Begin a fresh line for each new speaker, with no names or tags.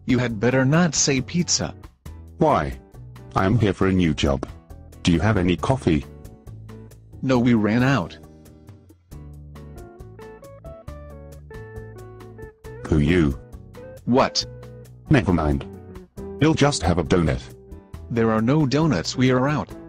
You had better not say pizza.
Why? I am here for a new job. Do you have any coffee?
No, we ran out.
Who you?
What?
Never mind. You'll just have a donut.
There are no donuts, we are out.